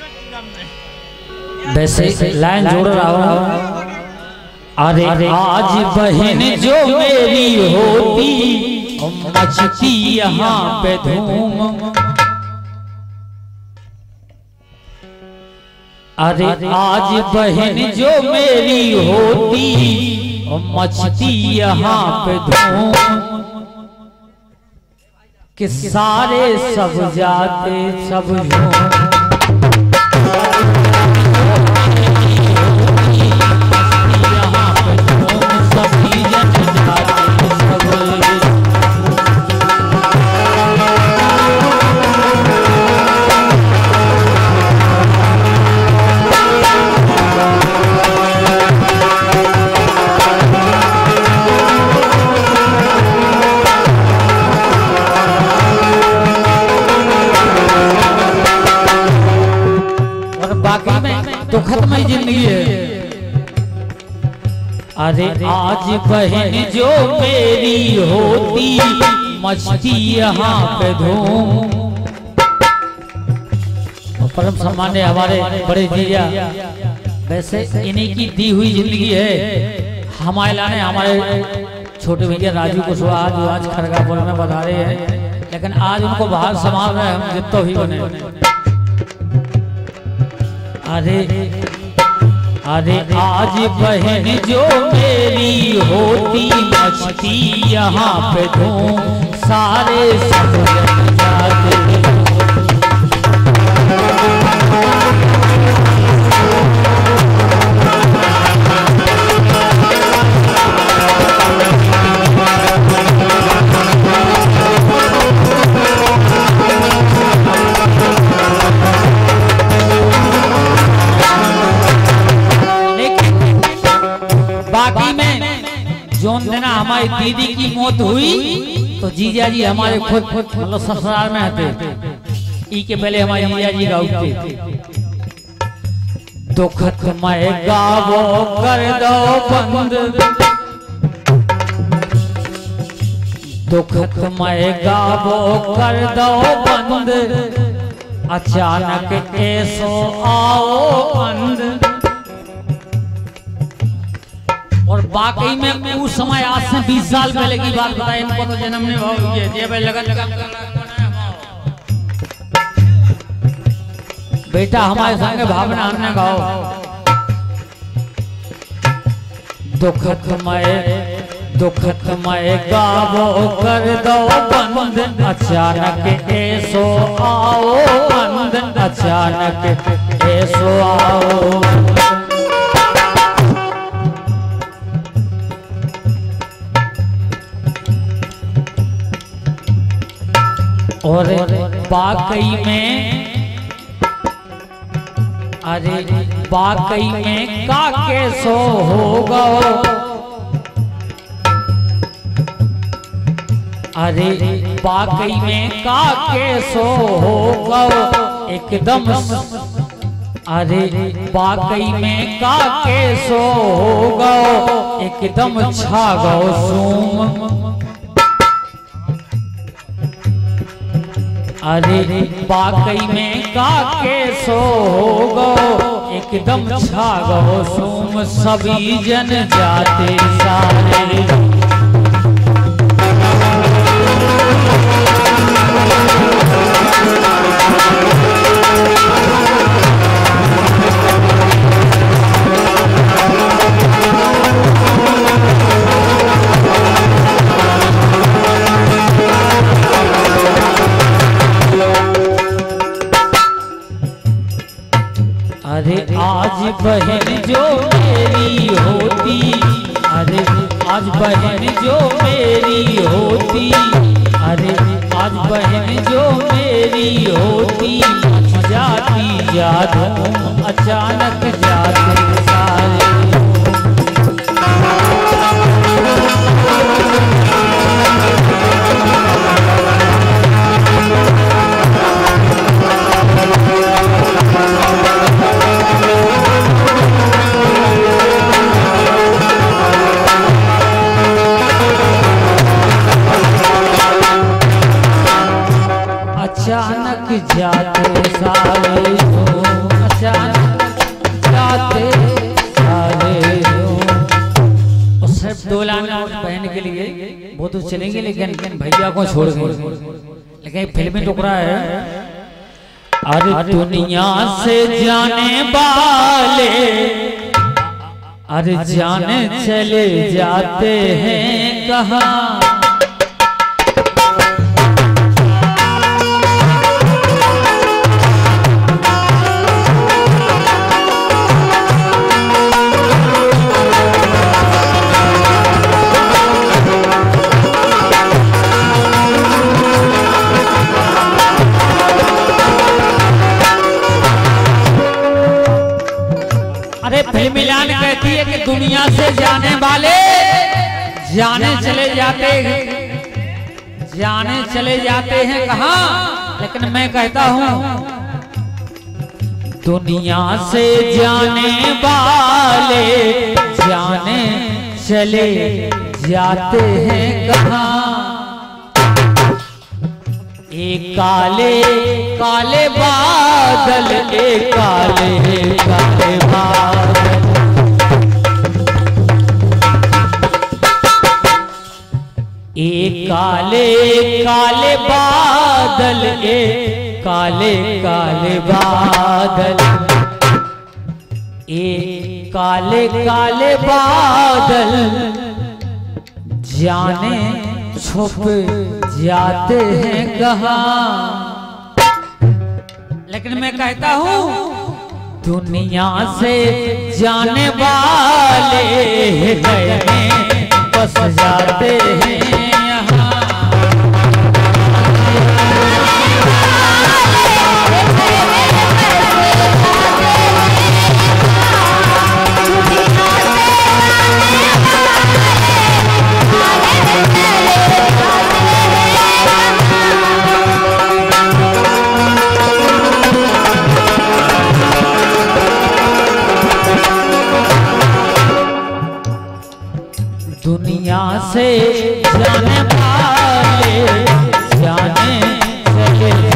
वैसे लाइन जोड़ रहा हूँ। अरे आज बहन जो मेरी होती मचती यहाँ पे धूम। अरे आज बहन जो मेरी होती मचती यहाँ पे धूम। कि सारे सब जाते सब यूं तो खत्म ही जिंदगी है। अरे आज बहन जो मेरी होती मचती यहाँ पे धूम। परम सम्मान्य हमारे बड़े जीजा, वैसे इन्हीं की दी हुई जिंदगी है। हमारे लाने हमारे छोटे भैया राजू को आज खरगापुर में बता रहे हैं, लेकिन आज उनको बाहर संभाल रहे हैं हम जितना भी बने। अरे अरे आज बहन जो मेरी होती मचती यहाँ पे धूम। सारे सब जाते जोन देना हमारी दीदी की मौत हुई तो जीजा जी हमारे खुद मतलब ससुराल में आते। ई के पहले हमारे जीजा जी गाते दुखत मैं गावो कर दो बंद। दुखत मैं गावो कर दो बंद। अचानक ऐसो आओ बंद। और वाकई में उस समय आज से 20 साल पहले की बात बताए। इनको तो जन्म ने भाव बेटा हमारे संग भावना हमने गाओ। दुखत मैं गावो कर दो बंद। अचानक ऐसो आओ बंद। अचानक ऐसो आओ। और वाकई में अरे वाकई में का कैसो होगा। अरे वाकई में का कैसो होगा एकदम। अरे वाकई में का कैसो होगा एकदम छा गो सूम। अरे वाकई में का कैसो होगा एकदम छा गो सूम। सभी जन जाते सारे आज बहन जो मेरी होती। अरे आज बहन जो मेरी होती। अरे आज बहन जो मेरी होती जाती जादू अचानक जाते सारे। अचानक जाते सारे। जाते सारे और सिर्फ 2 लाइन बहन के लिए वो तो चलेंगे लेकिन भैया को छोड़ गए। लेकिन फिल्मी टुकड़ा है। अरे दुनिया से जाने वाले अरे जाने चले जाते हैं कहाँ। अरे फिल्म मिलान कहती है कि दुनिया से जाने वाले जाने चले जाते हैं कहाँ। लेकिन मैं कहता हूँ दुनिया से जाने वाले जाने चले जाते हैं कहाँ। एक काले काले बादल एक काले काले बादल एक काले काले बादल एक काले काले बादल एक काले काले बादल जाने छुप जाते हैं कहाँ। लेकिन मैं कहता हूँ दुनिया से जाने वाले बस जाते हैं यहाँ। दुनिया से जाने वाले जाने चले